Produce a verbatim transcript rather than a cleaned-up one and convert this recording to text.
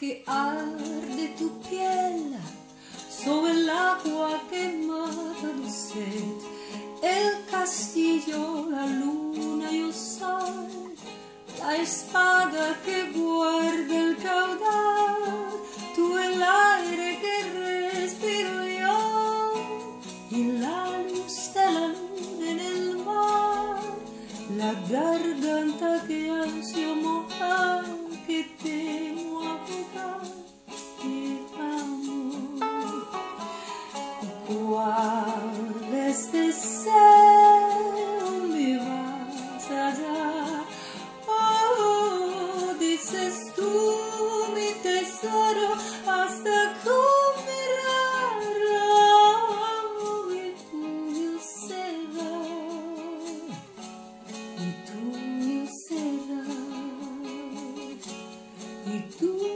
que arde tu piel sobre el agua que mata tu sed, el castillo, la luna y el sol, la espada que guarda el caudal, tú el aire que respiro yo y la luz de la luna en el mar, la garganta que ansio mojar, que temo ahogar, te amo. ¿Cuál es deseo me vas a dar? Oh, dices tú mi tesoro hasta comerlo, y tuyo será, y tuyo será, y tú